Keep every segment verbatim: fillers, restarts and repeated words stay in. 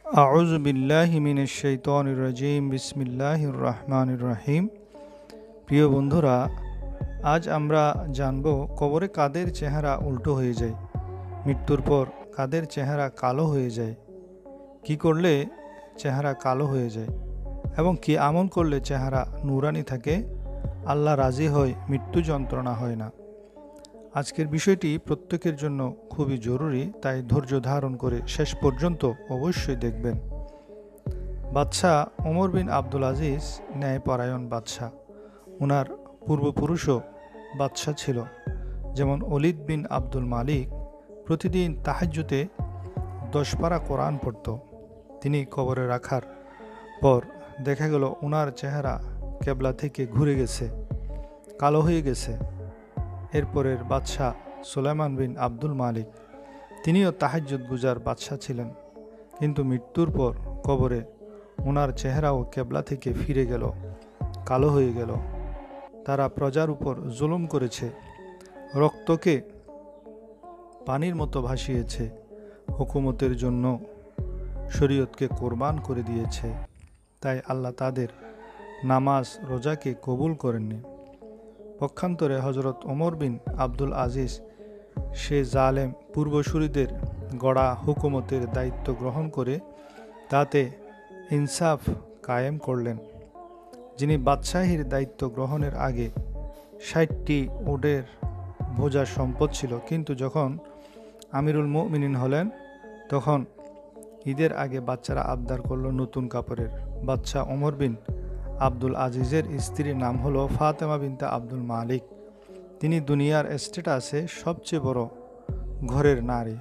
আউযু বিল্লাহি মিনাশ শাইতানির রাজিম বিসমিল্লাহির রহমানির রহিম। প্রিয় বন্ধুরা, আজ আমরা জানব কবরে কাদের চেহারা উল্টো হয়ে যায়, মৃত্যুর পর কাদের চেহারা কালো হয়ে যায়, কি করলে চেহারা কালো হয়ে যায় এবং কি আমল করলে চেহারা নূরানি থাকে, আল্লাহ রাজি হয়, মৃত্যু যন্ত্রণা হয় না। আজকের বিষয়টি প্রত্যেকের জন্য খুবই জরুরি, তাই ধৈর্য ধারণ করে শেষ পর্যন্ত অবশ্যই দেখবেন। বাদশাহ ওমর বিন আব্দুল আজিজ ন্যায়পরায়ণ বাদশাহ। ওনার পূর্বপুরুষও বাদশাহ ছিল। যেমন ওলিদ বিন আব্দুল মালিক প্রতিদিন তাহাজ্জুদে দশ পারা কোরআন পড়ত। তিনি কবরে রাখার পর দেখা গেল ওনার চেহারা কেবলা থেকে ঘুরে গেছে, কালো হয়ে গেছে। এরপরের বাদশাহ সুলাইমান বিন আব্দুল মালিক, তিনিও তাহাজ্জুদ গুজার বাদশাহ ছিলেন, কিন্তু মৃত্যুর পর কবরে ওনার চেহারাও কেবলা থেকে ফিরে গেল, কালো হয়ে গেল। তারা প্রজার উপর জুলুম করেছে, রক্তকে পানির মতো ভাসিয়েছে, হুকুমতের জন্য শরীয়তকে কোরবান করে দিয়েছে। তাই আল্লাহ তাদের নামাজ রোজাকে কবুল করেননি। পক্ষান্তরে হজরত ওমর বিন আব্দুল আজিজ সে জালেম পূর্বসূরীদের গড়া হুকুমতের দায়িত্ব গ্রহণ করে তাতে ইনসাফ কায়েম করলেন। যিনি বাদশাহীর দায়িত্ব গ্রহণের আগে ষাটটি উটের বোঝা সম্পদ ছিল, কিন্তু যখন আমিরুল মুমিনিন হলেন তখন ঈদের আগে বাচ্চারা আবদার করল নতুন কাপড়ের। বাদশাহ ওমর বিন আব্দুল আজিজের স্ত্রীর নাম হলো ফাতেমা বিনতে আব্দুল মালিক। তিনি দুনিয়ার স্ট্যাটাসে সবচেয়ে বড় ঘরের নারী।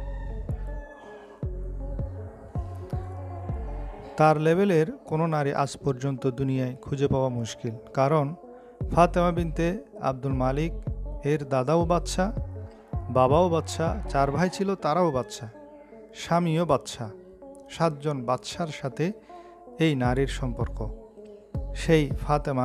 তার লেভেলের কোনো নারী আজ পর্যন্ত দুনিয়ায় খুঁজে পাওয়া মুশকিল, কারণ ফাতেমা বিনতে আব্দুল মালিক এর দাদাও বাদশাহ, বাবাও বাদশাহ, চার ভাই ছিল তারাও বাদশাহ, স্বামীও বাদশাহ। সাতজন বাদশার সাথে এই নারীর সম্পর্ক। সেই ফাতেমা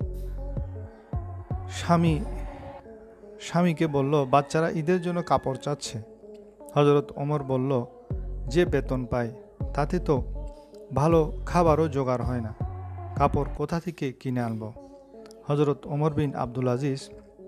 স্বামী স্বামীকে বলল, বাচ্চারা ঈদের জন্য কাপড় চাচ্ছে। হজরত ওমর বলল, যে বেতন পায় তাতে তো ভালো খাবারও জোগাড় হয় না, কাপড় কোথা থেকে কিনে আনব? হজরত ওমর বিন আব্দুল আজিজ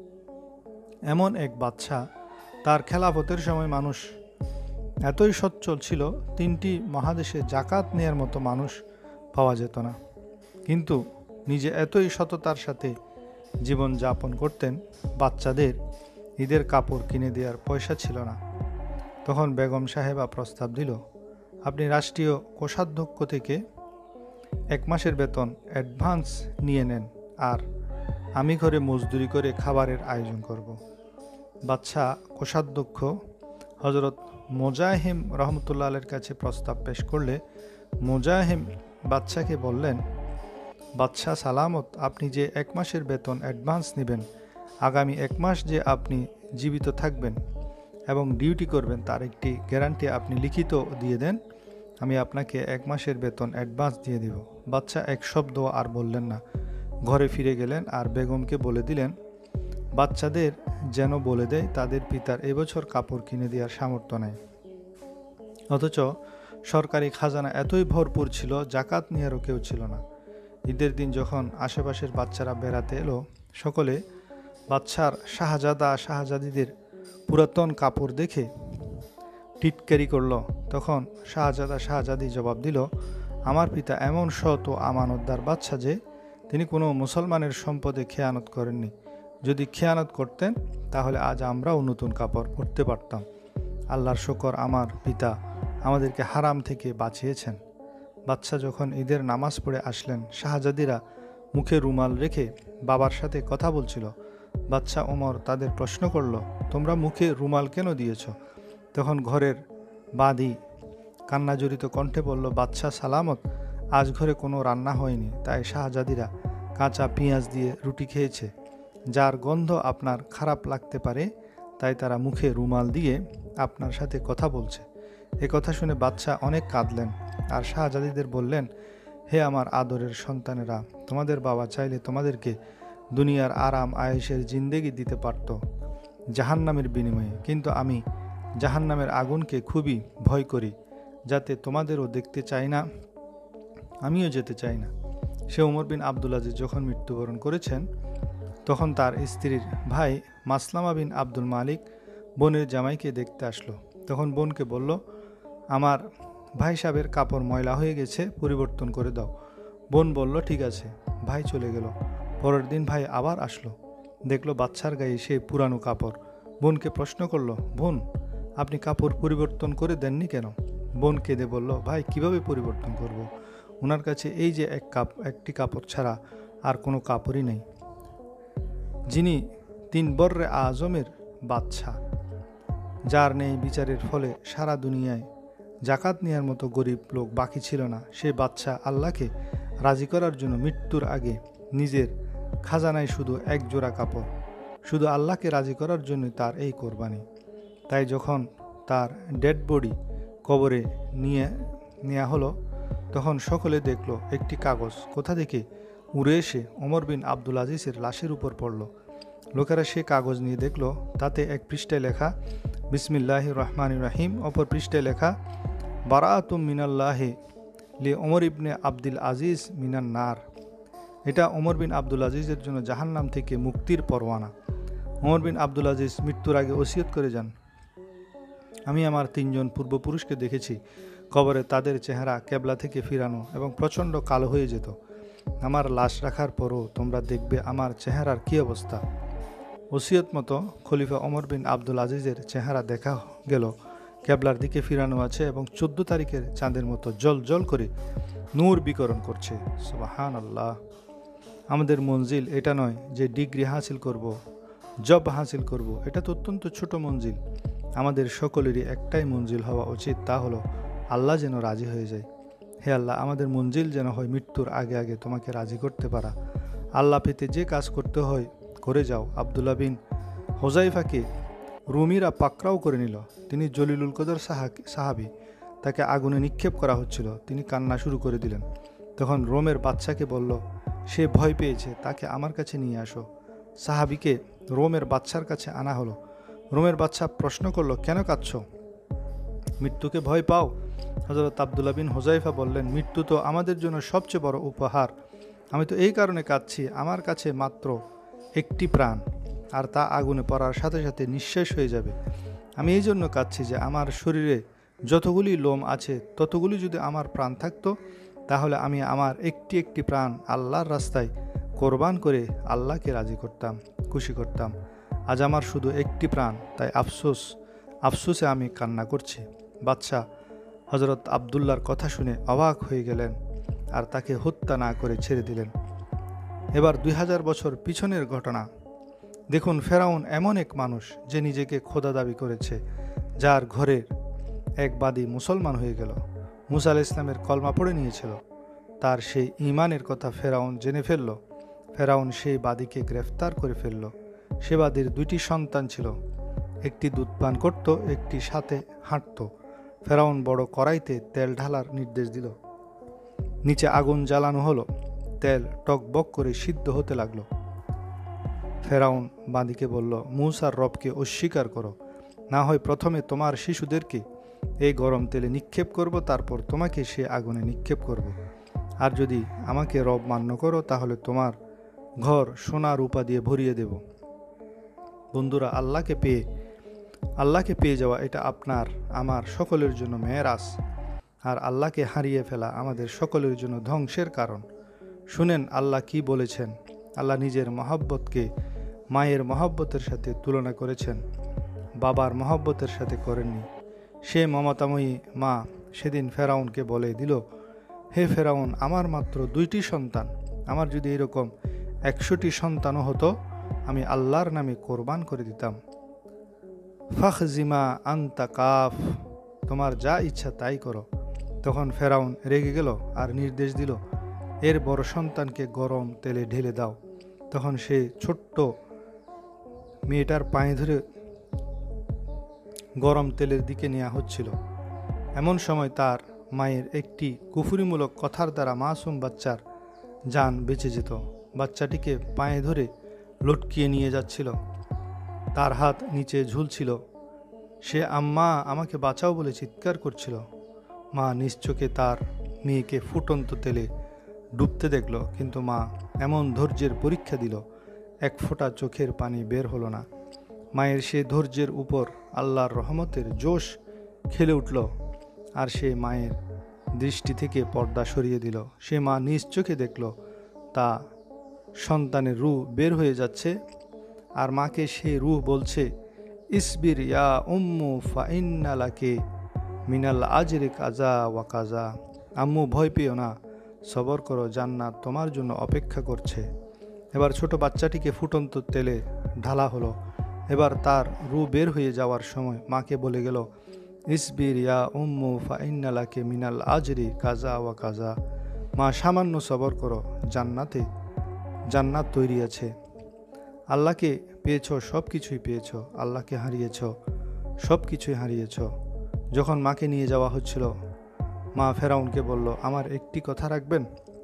এমন এক বাদশাহ, তার খেলাফতের সময় মানুষ এতই সচ্ছল ছিল, তিনটি মহাদেশে জাকাত নেয়ার মতো মানুষ পাওয়া যেত না। কিন্তু নিজে এতই সততার সাথে জীবন যাপন করতেন, বাচ্চাদের ঈদের কাপড় কিনে দেওয়ার পয়সা ছিল না। তখন বেগম সাহেবা প্রস্তাব দিল, আপনি রাষ্ট্রীয় কোষাধ্যক্ষ থেকে এক মাসের বেতন অ্যাডভান্স নিয়ে নেন, আর আমি ঘরে মজদুরি করে খাবারের আয়োজন করব। বাদশাহ কোষাধ্যক্ষ হজরত মোজাহিম রহমতুল্লাহ আলের কাছে প্রস্তাব পেশ করলে মোজাহিম বাদশাকে বললেন, বাদশাহ সালামত, আপনি যে এক মাসের বেতন অ্যাডভান্স নেবেন, আগামী এক মাস যে আপনি জীবিত থাকবেন এবং ডিউটি করবেন তার একটি গ্যারান্টি আপনি লিখিত দিয়ে দেন, আমি আপনাকে এক মাসের বেতন অ্যাডভান্স দিয়ে দেব। বাদশাহ এক শব্দ আর বললেন না, ঘরে ফিরে গেলেন আর বেগমকে বলে দিলেন বাচ্চাদের যেন বলে দেয় তাদের পিতার এবছর কাপড় কিনে দেওয়ার সামর্থ্য নেই। অথচ সরকারি খাজানা এতই ভরপুর ছিল, জাকাত নেওয়ারও কেউ ছিল না। ঈদের দিন যখন আশেপাশের বাচ্চারা বেড়াতে এলো, সকলে বাদশার শাহজাদা শাহজাদিদের পুরাতন কাপড় দেখে টিটকারি করল। তখন শাহজাদা শাহজাদি জবাব দিল, আমার পিতা এমন সৎ ও আমানতদার বাদশা যে তিনি কোনো মুসলমানের সম্পদে খেয়ানত করেননি। যদি খেয়ানত করতেন তাহলে আজ আমরাও নতুন কাপড় পরতে পারতাম। আল্লাহর শুকর, আমার পিতা আমাদেরকে হারাম থেকে বাঁচিয়েছেন। বাদশা যখন ঈদের নামাজ পড়ে আসলেন, শাহজাদিরা মুখে রুমাল রেখে বাবার সাথে কথা বলছিল। বাদশা ওমর তাদের প্রশ্ন করল, তোমরা মুখে রুমাল কেন দিয়েছ? তখন ঘরের বাদী কান্নাজড়িত কণ্ঠে বলল, বাদশা সালামত, আজ ঘরে কোনো রান্না হয়নি, তাই শাহজাদিরা কাঁচা পেঁয়াজ দিয়ে রুটি খেয়েছে, যার গন্ধ আপনার খারাপ লাগতে পারে, তাই তারা মুখে রুমাল দিয়ে আপনার সাথে কথা বলছে। এ কথা শুনে বাদশা অনেক কাঁদলেন আর শাহজাদিদের বললেন, হে আমার আদরের সন্তানেরা, তোমাদের বাবা চাইলে তোমাদেরকে দুনিয়ার আরাম আয়েশের জিন্দেগি দিতে পারত জাহান্নামের বিনিময়ে, কিন্তু আমি জাহান্নামের আগুনকে খুবই ভয় করি। যাতে তোমাদেরও দেখতে চাই না, আমিও যেতে চাই না। সে ওমর বিন আব্দুল আজিজ যখন মৃত্যুবরণ করেছেন তখন তার স্ত্রীর ভাই মাসলামা বিন আব্দুল মালিক বোনের জামাইকে দেখতে আসলো। তখন বোনকে বলল, আমার ভাই সাহেবের কাপড় ময়লা হয়ে গেছে, পরিবর্তন করে দাও। বোন বলল, ঠিক আছে। ভাই চলে গেল। পরের দিন ভাই আবার আসলো, দেখলো বাচ্চার গায়ে সেই পুরানো কাপড়। বোনকে প্রশ্ন করলো, বোন আপনি কাপড় পরিবর্তন করে দেননি কেন? বোন কেঁদে বলল, ভাই কিভাবে পরিবর্তন করব? ওনার কাছে এই যে এক কাপ একটি কাপড় ছাড়া আর কোনো কাপড়ই নেই। যিনি তিন বর্রে আজমের বাদশা, যার নেই বিচারের ফলে সারা দুনিয়ায় জাকাত নেওয়ার মতো গরিব লোক বাকি ছিল না, সে বাদশা আল্লাহকে রাজি করার জন্য মৃত্যুর আগে নিজের খাজানায় শুধু এক জোড়া কাপড়, শুধু আল্লাহকে রাজি করার জন্য তার এই কোরবানি। তাই যখন তার ডেড বডি কবরে নিয়ে নেওয়া হলো তখন সকলে দেখলো একটি কাগজ কোথা থেকে উড়ে এসে ওমর বিন আব্দুল আজিজের লাশের উপর পড়ল। লোকেরা সে কাগজ নিয়ে দেখলো তাতে এক পৃষ্ঠায় লেখা বিসমিল্লাহির রহমানির রহিম, অপর পৃষ্ঠায় লেখা বারাআতুম মিনাল্লাহি লি ওমর ইবনে আব্দুল আজিজ মিনান নার। এটা ওমর বিন আব্দুল আজিজের জন্য জাহান্নাম থেকে মুক্তির পরওয়ানা। ওমর বিন আব্দুল আজিজ মৃত্যুর আগে ওসিয়ত করে যান, আমি আমার তিনজন পূর্বপুরুষকে দেখেছি কবরে তাদের চেহারা কেবলা থেকে ফিরানো এবং প্রচণ্ড কালো হয়ে যেত। আমার লাশ রাখার পরও তোমরা দেখবে আমার চেহারার কী অবস্থা। ওসিয়ত মতো খলিফা ওমর বিন আব্দুল আজিজের চেহারা দেখা গেল কেবলার দিকে ফিরানো আছে এবং চোদ্দ তারিখের চাঁদের মতো জল জল করে নূর বিকরণ করছে। সুবহানাল্লাহ। আমাদের মঞ্জিল এটা নয় যে ডিগ্রি হাসিল করব, জব হাসিল করব, এটা তো অত্যন্ত ছোট মঞ্জিল। আমাদের সকলেরই একটাই মঞ্জিল হওয়া উচিত, তা হলো আল্লাহ যেন রাজি হয়ে যায়। হে আল্লাহ, আমাদের মঞ্জিল যেন হয় মৃত্যুর আগে আগে তোমাকে রাজি করতে পারা। আল্লাহ পেতে যে কাজ করতে হয় করে যাও। আবদুল্লাহ বিন হোজাইফাকে রুমিরা পাকড়াও করে নিল। তিনি জলিলুল কদর সাহাবি, তাকে আগুনে নিক্ষেপ করা হচ্ছিল। তিনি কান্না শুরু করে দিলেন। তখন রোমের বাদশাকে বলল, সে ভয় পেয়েছে, তাকে আমার কাছে নিয়ে আসো। সাহাবিকে রোমের বাদশার কাছে আনা হলো। রোমের বাদশা প্রশ্ন করল, কেন কাঁদছ? মৃত্যুকে ভয় পাও? হযরত আবদুল্লাহ বিন হোজাইফা বললেন, মৃত্যু তো আমাদের জন্য সবচেয়ে বড় উপহার। আমি তো এই কারণে কাঁদছি, আমার কাছে মাত্র একটি প্রাণ, আর তা আগুনে পড়ার সাথে সাথে নিঃশেষ হয়ে যাবে। আমি এই জন্য কাঁদছি যে আমার শরীরে যতগুলি লোম আছে ততগুলি যদি আমার প্রাণ থাকতো তাহলে আমি আমার একটি একটি প্রাণ আল্লাহর রাস্তায় কোরবান করে আল্লাহকে রাজি করতাম, খুশি করতাম। আজ আমার শুধু একটি প্রাণ, তাই আফসোস আফসোসে আমি কান্না করছি। বাদশাহ হযরত আবদুল্লাহর কথা শুনে অবাক হয়ে গেলেন আর তাকে হত্যা না করে ছেড়ে দিলেন। এবার দুই হাজার বছর পিছনের ঘটনা দেখুন। ফেরাউন এমন এক মানুষ যে নিজেকে খোদা দাবি করেছে, যার ঘরের এক বাদী মুসলমান হয়ে গেল, মুসা আলাইহিস ইসলামের কলমা পড়ে নিয়েছিল। তার সেই ঈমানের কথা ফেরাউন জেনে ফেলল। ফেরাউন সেই বাদীকে গ্রেফতার করে ফেলল। সে বাদীর দুইটি সন্তান ছিল, একটি দুধ পান করত, একটি সাথে হাঁটত। ফেরাউন বড় কড়াইতে তেল ঢালার নির্দেশ দিল। নিচে আগুন জ্বালানো হলো, তেল টকবক করে সিদ্ধ হতে লাগলো। ফেরাউন বাদীকে বলল, মূসার রবকে অস্বীকার করো, না হয় প্রথমে তোমার শিশুদেরকে এই গরম তেলে নিক্ষেপ করব, তারপর তোমাকে সে আগুনে নিক্ষেপ করব। আর যদি আমাকে রব মান্য করো তাহলে তোমার ঘর সোনা রূপা দিয়ে ভরিয়ে দেব। বন্ধুরা, আল্লাহকে পেয়ে আল্লাহকে পেয়ে যাওয়া এটা আপনার আমার সকলের জন্য মেরাজ, আর আল্লাহকে হারিয়ে ফেলা আমাদের সকলের জন্য ধ্বংসের কারণ। শুনেন আল্লাহ কি বলেছেন। আল্লাহ নিজের মহব্বতকে মায়ের মহব্বতের সাথে তুলনা করেছেন, বাবার মহব্বতের সাথে করেননি। সে মমতাময়ী মা সেদিন ফেরাউনকে বলে দিল, হে ফেরাউন, আমার মাত্র দুইটি সন্তান, আমার যদি এরকম একশোটি সন্তানও হতো আমি আল্লাহর নামে কোরবান করে দিতাম। ফাখজিমা আনতা কাফ, তোমার যা ইচ্ছা তাই করো। তখন ফেরাউন রেগে গেল আর নির্দেশ দিল, এর বড় সন্তানকে গরম তেলে ঢেলে দাও। তখন সে ছোট্ট মেয়েটার পায়ে ধরে গরম তেলের দিকে নেওয়া হচ্ছিল। এমন সময় তার মায়ের একটি কুফুরিমূলক কথার দ্বারা মাসুম বাচ্চার জান বেঁচে যেত। বাচ্চাটিকে পায়ে ধরে লটকিয়ে নিয়ে যাচ্ছিল, তার হাত নিচে ঝুলছিল। সে আম্মা আমাকে বাঁচাও বলে চিৎকার করছিল। মা নিজ চোখে তার মেয়েকে ফুটন্ত তেলে ডুবতে দেখল, কিন্তু মা এমন ধৈর্যের পরীক্ষা দিল, এক ফোঁটা চোখের পানি বের হলো না। মায়ের সে ধৈর্যের উপর আল্লাহর রহমতের জোশ খেলে উঠল, আর সে মায়ের দৃষ্টি থেকে পর্দা সরিয়ে দিল। সে মা নিজ চোখে দেখল তা সন্তানের রূহ বের হয়ে যাচ্ছে, আর মাকে সে রূহ বলছে, ইসবির ইয়া উম্মু ফাইন্না লাকে মিনাল আজরে কাজা ওয়া কাজা। আম্মু ভয় পেও না, সবর করো, জান্নাত তোমার জন্য অপেক্ষা করছে। এবার ছোট বাচ্চাটিকে ফুটন্ত তেলে ঢালা হলো। এবার তার রূহ বের হয়ে যাওয়ার সময় মাকে বলে গেল, ইসবির ইয়া উম্মু ফাইন্না লাকে মিনাল আজরি কাজা ওয়া কাজা। মা সামান্য সবর করো, জান্নাতে জান্নাত তৈরি আছে। আল্লাহকে পেয়েছ, সব কিছুই পেয়েছ। আল্লাহকে হারিয়েছ, সব কিছুই হারিয়েছ। যখন মাকে নিয়ে যাওয়া হচ্ছিল, মা ফেরাউনকে বলল, আমার একটি কথা রাখবেন,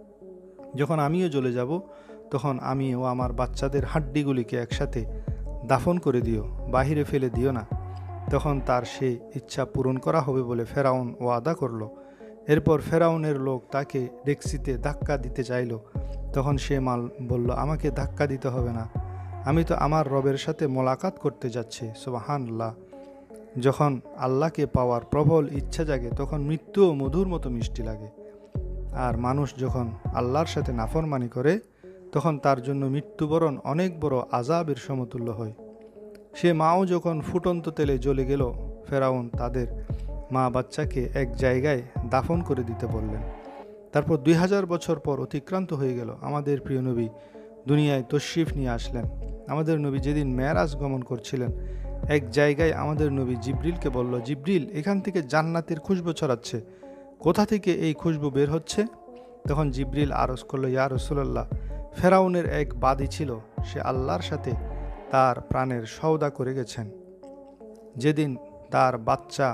যখন আমিও চলে যাব তখন আমি ও আমার বাচ্চাদের হাড্ডিগুলিকে একসাথে দাফন করে দিও, বাহিরে ফেলে দিও না। তখন তার সেই ইচ্ছা পূরণ করা হবে বলে ফেরাউন ওয়াদা করল। এরপর ফেরাউনের লোক তাকে ডেক্সিতে ধাক্কা দিতে চাইল। তখন সে মাল বলল, আমাকে ধাক্কা দিতে হবে না, আমি তো আমার রবের সাথে মোলাকাত করতে যাচ্ছি। সুবহানাল্লাহ। যখন আল্লাহকে পাওয়ার প্রবল ইচ্ছা জাগে তখন মৃত্যুও মধুর মতো মিষ্টি লাগে। আর মানুষ যখন আল্লাহর সাথে নাফরমানি করে তখন তার জন্য মৃত্যুবরণ অনেক বড় আযাবের সমতুল্য হয়। সে মাও যখন ফুটন্ত তেলে জ্বলে গেল, ফেরাউন তাদের মা বাচ্চাকে এক জায়গায় দাফন করে দিতে বললেন। তারপর দুই হাজার বছর পর অতিক্রান্ত হয়ে গেল। আমাদের প্রিয় নবী দুনিয়ায় তশরিফ নিয়ে আসলেন। আমাদের নবী যেদিন মেরাজ গমন করছিলেন, এক জায়গায় আমাদের নবী জিবরিলকে বলল, জিবরিল, এখান থেকে জান্নাতের খুশবু ছড়াচ্ছে, কোথা থেকে এই খুশবু বের হচ্ছে? তখন জিবরিল আরজ করল, ইয়া রাসূলুল্লাহ, ফেরাউনের এক বাদী ছিল, সে আল্লাহর সাথে তার প্রাণের সওদা করে গেছেন। যেদিন তার বাচ্চা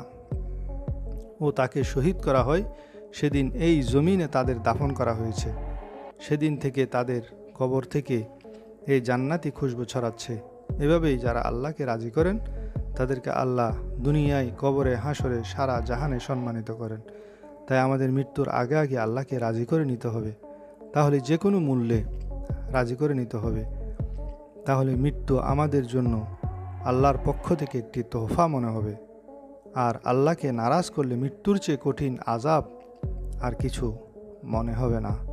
ও তাকে শহীদ করা হয় সেদিন এই জমিনে তাদের দাফন করা হয়েছে। সেদিন থেকে তাদের কবর থেকে এই জান্নাতি খুশবু ছড়াচ্ছে। এভাবেই যারা আল্লাহকে রাজি করেন তাদেরকে আল্লাহ দুনিয়ায়, কবরে, হাসরে, সারা জাহানে সম্মানিত করেন। তাই আমাদের মৃত্যুর আগে আগে আল্লাহকে রাজি করে নিতে হবে, তাহলে যে কোনো মূল্যে রাজি করে নিতে হবে। তাহলে মৃত্যু আমাদের জন্য আল্লাহর পক্ষ থেকে একটি তোহফা মনে হবে। আর আল্লাহকে নারাজ করলে মৃত্যুর চেয়ে কঠিন আযাব আর কিছু মনে হবে না।